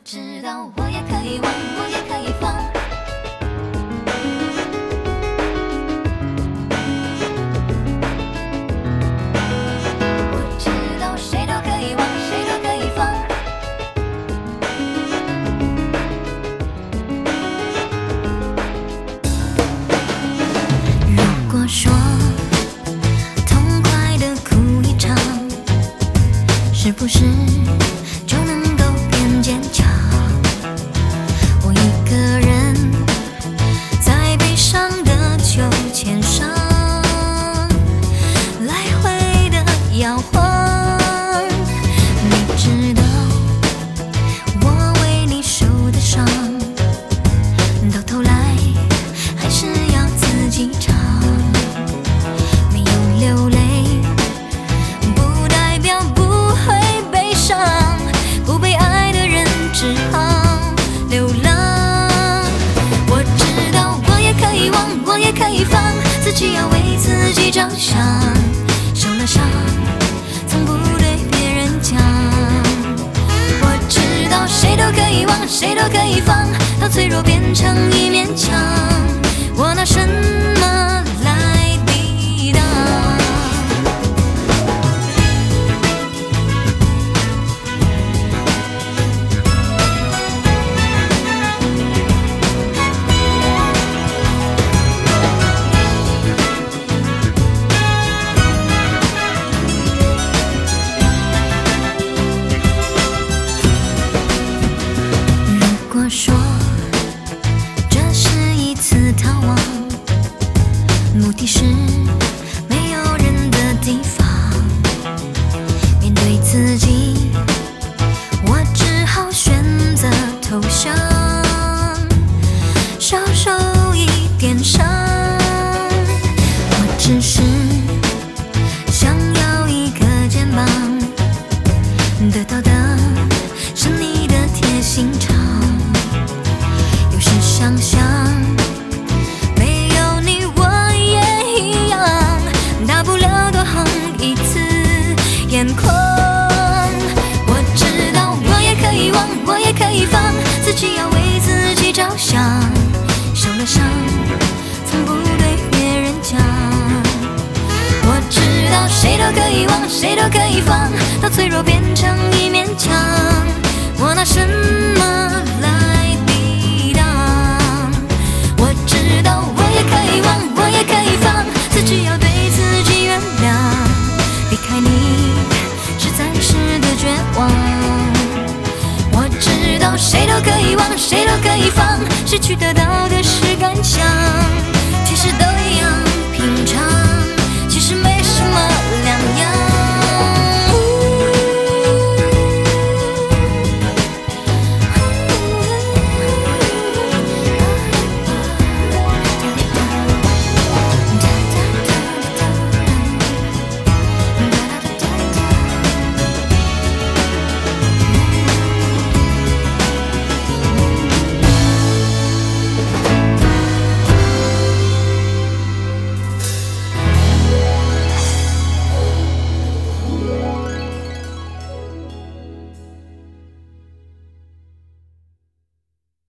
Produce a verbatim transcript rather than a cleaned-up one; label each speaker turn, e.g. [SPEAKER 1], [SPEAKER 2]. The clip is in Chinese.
[SPEAKER 1] 知道我也可以忘，我也可以放。我知道谁都可以忘，谁都可以放。如果说痛快的哭一场，是不是就能够变坚强？我一个人在悲伤的秋千上来回的摇晃。你知道我为你受的伤，到头来还是要自己尝。没有流泪不代表不会悲伤，不被爱的人只好流浪。我知道我也可以忘，我也可以放，自己要为自己着想。受了伤从不对别人讲。我知道谁都可以忘，谁都可以放，到脆弱变成一面墙，我拿什么来抵挡？如果说这是一次逃亡，目的是没有人的地方，面对自己，我只好选择投降，少受一点伤。我只是想要一个肩膀，得到的是你的贴心肠。有时想想，没有你我也一样，大不了多红一次眼眶。我知道我也可以忘，我也可以放，自己要为自己着想。受了伤从不对别人讲。我知道谁都可以忘，谁都可以放，到脆弱变成一面墙，我拿什么来抵挡？我知道我也可以忘，我也可以放，自己要对自己原谅。离开你是暂时的绝望。我知道谁都可以忘，谁都可以放，失去得到的是感想。